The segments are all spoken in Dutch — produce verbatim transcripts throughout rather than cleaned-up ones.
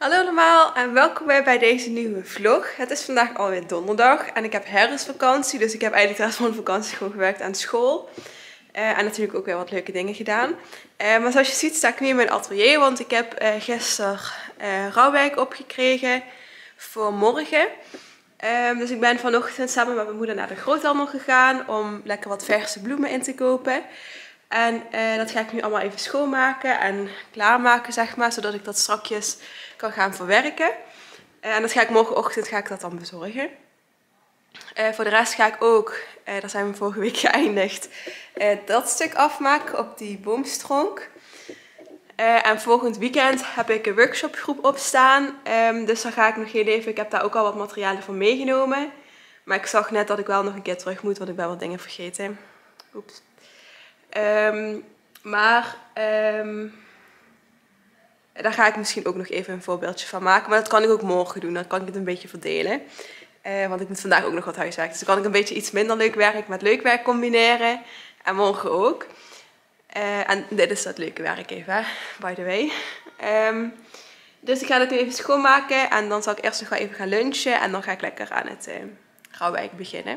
Hallo allemaal en welkom weer bij deze nieuwe vlog. Het is vandaag alweer donderdag en ik heb herfstvakantie, dus ik heb eigenlijk de rest van de vakantie gewoon gewerkt aan school. Uh, en natuurlijk ook weer wat leuke dingen gedaan. Uh, maar zoals je ziet sta ik nu in mijn atelier, want ik heb uh, gisteren uh, rouwwerk opgekregen voor morgen. Uh, dus ik ben vanochtend samen met mijn moeder naar de groothandel gegaan om lekker wat verse bloemen in te kopen. En uh, dat ga ik nu allemaal even schoonmaken en klaarmaken, zeg maar, zodat ik dat strakjes kan gaan verwerken. Uh, en dat ga ik morgenochtend ga ik dat dan bezorgen. Uh, voor de rest ga ik ook, uh, daar zijn we vorige week geëindigd, uh, dat stuk afmaken op die boomstronk. Uh, en volgend weekend heb ik een workshopgroep opstaan. Um, dus daar ga ik nog heel even, ik heb daar ook al wat materialen voor meegenomen. Maar ik zag net dat ik wel nog een keer terug moet, want ik ben wat dingen vergeten. Oeps. Um, maar um, daar ga ik misschien ook nog even een voorbeeldje van maken. Maar dat kan ik ook morgen doen, dan kan ik het een beetje verdelen. Uh, want ik moet vandaag ook nog wat huiswerk. Dus dan kan ik een beetje iets minder leuk werk met leuk werk combineren. En morgen ook. Uh, en dit is dat leuke werk even, hè? By the way. Um, dus ik ga het nu even schoonmaken. En dan zal ik eerst nog wel even gaan lunchen. En dan ga ik lekker aan het uh, rouwwerk beginnen.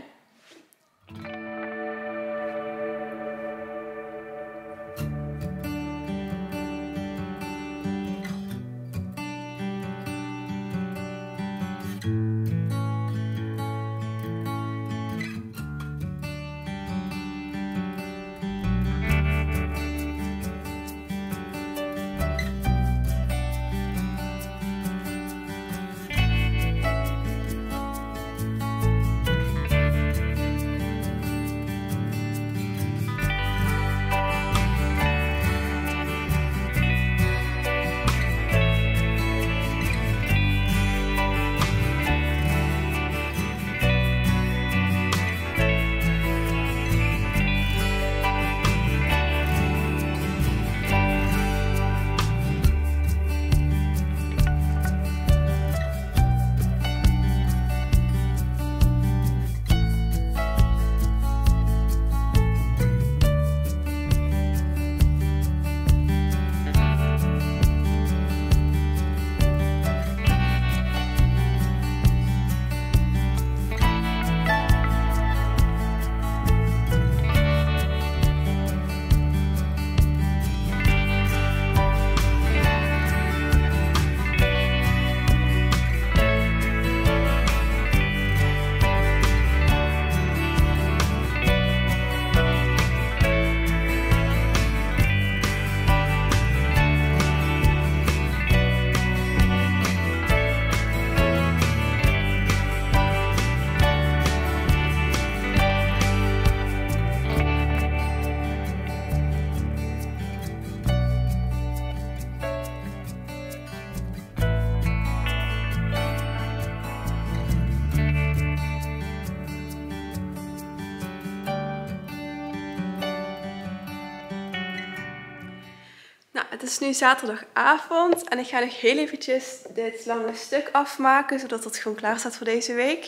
Nou, het is nu zaterdagavond en ik ga nog heel eventjes dit lange stuk afmaken, zodat het gewoon klaar staat voor deze week.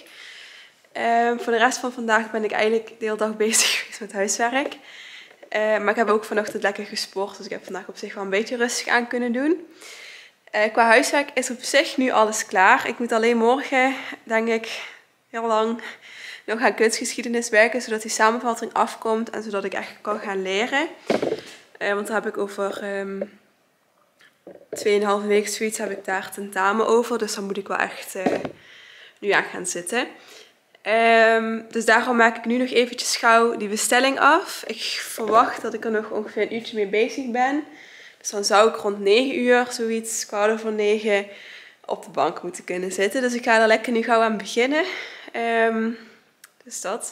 Um, voor de rest van vandaag ben ik eigenlijk de hele dag bezig geweest met huiswerk. Uh, maar ik heb ook vanochtend lekker gesport, dus ik heb vandaag op zich wel een beetje rustig aan kunnen doen. Uh, qua huiswerk is op zich nu alles klaar. Ik moet alleen morgen, denk ik, heel lang nog aan kunstgeschiedenis werken, zodat die samenvatting afkomt en zodat ik echt kan gaan leren. Uh, want daar heb ik over um, tweeënhalve week zoiets heb ik daar tentamen over. Dus dan moet ik wel echt uh, nu aan gaan zitten. Um, dus daarom maak ik nu nog eventjes gauw die bestelling af. Ik verwacht dat ik er nog ongeveer een uurtje mee bezig ben. Dus dan zou ik rond negen uur, zoiets, kwart over negen, op de bank moeten kunnen zitten. Dus ik ga er lekker nu gauw aan beginnen. Um, dus dat.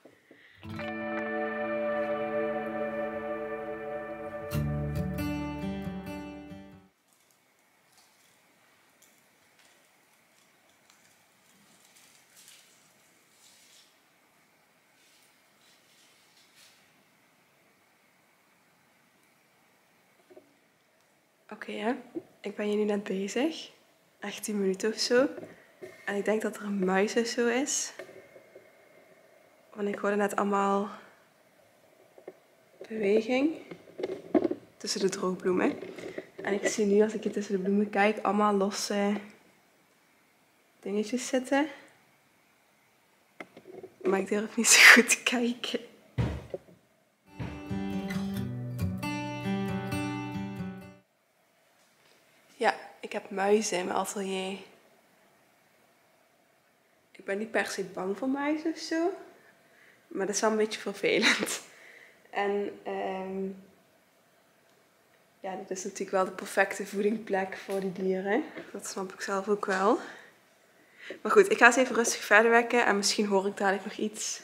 Oké, okay, ik ben hier nu net bezig. Echt tien minuten of zo. En ik denk dat er een muis of zo is. Want ik hoorde net allemaal beweging tussen de droogbloemen. En ik zie nu als ik hier tussen de bloemen kijk allemaal losse dingetjes zitten. Maar ik durf niet zo goed te kijken. Ja, ik heb muizen in mijn atelier. Ik ben niet per se bang voor muizen of zo. Maar dat is wel een beetje vervelend. En um, ja, dit is natuurlijk wel de perfecte voedingsplek voor die dieren. Dat snap ik zelf ook wel. Maar goed, ik ga eens even rustig verder werken en misschien hoor ik dadelijk nog iets.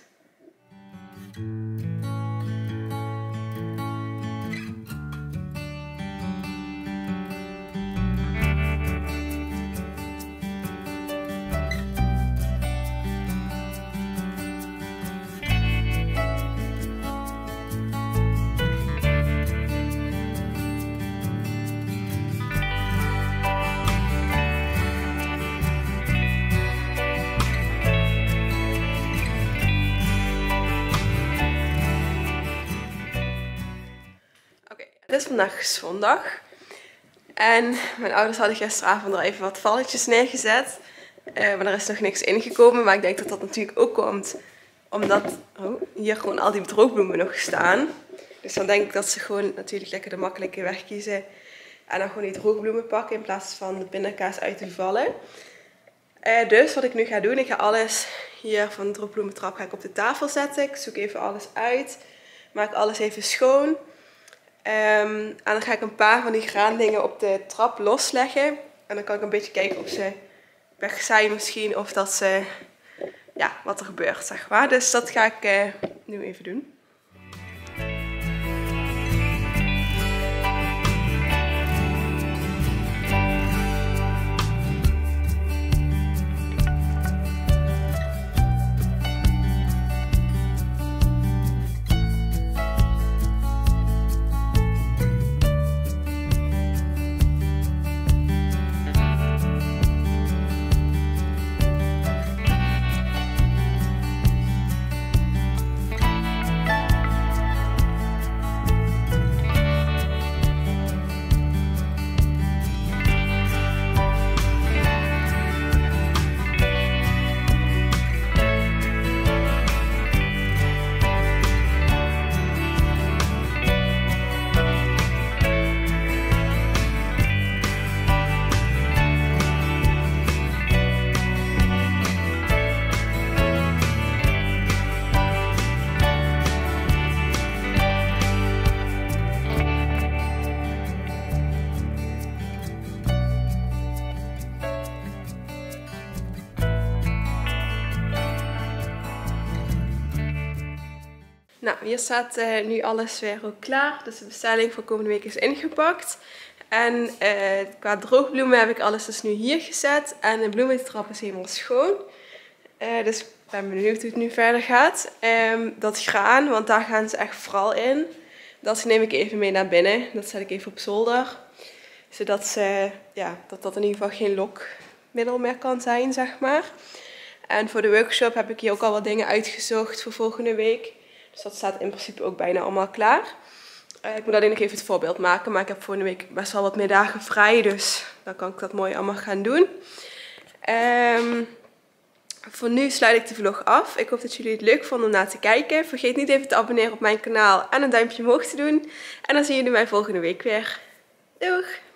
Het is vandaag zondag en mijn ouders hadden gisteravond al even wat valletjes neergezet. Uh, maar er is nog niks ingekomen, maar ik denk dat dat natuurlijk ook komt omdat oh, hier gewoon al die droogbloemen nog staan. Dus dan denk ik dat ze gewoon natuurlijk lekker de makkelijke weg kiezen en dan gewoon die droogbloemen pakken in plaats van de pindakaas uit te vallen. Uh, dus wat ik nu ga doen, ik ga alles hier van de droogbloementrap ga ik op de tafel zetten. Ik zoek even alles uit, maak alles even schoon. Um, en dan ga ik een paar van die graandingen op de trap losleggen. En dan kan ik een beetje kijken of ze weg zijn misschien. Of dat ze, ja, wat er gebeurt, zeg maar. Dus dat ga ik uh, nu even doen. Nou, hier staat uh, nu alles weer ook klaar. Dus de bestelling voor komende week is ingepakt. En uh, qua droogbloemen heb ik alles dus nu hier gezet. En de bloementrap is helemaal schoon. Uh, dus ik ben benieuwd hoe het nu verder gaat. Um, dat graan, want daar gaan ze echt vooral in. Dat neem ik even mee naar binnen. Dat zet ik even op zolder. Zodat ze, ja, dat, dat in ieder geval geen lokmiddel meer kan zijn, zeg maar. En voor de workshop heb ik hier ook al wat dingen uitgezocht voor volgende week. Dus dat staat in principe ook bijna allemaal klaar. Uh, ik moet alleen nog even het voorbeeld maken. Maar ik heb volgende week best wel wat meer dagen vrij. Dus dan kan ik dat mooi allemaal gaan doen. Um, voor nu sluit ik de vlog af. Ik hoop dat jullie het leuk vonden om naar te kijken. Vergeet niet even te abonneren op mijn kanaal en een duimpje omhoog te doen. En dan zien jullie mij volgende week weer. Doeg!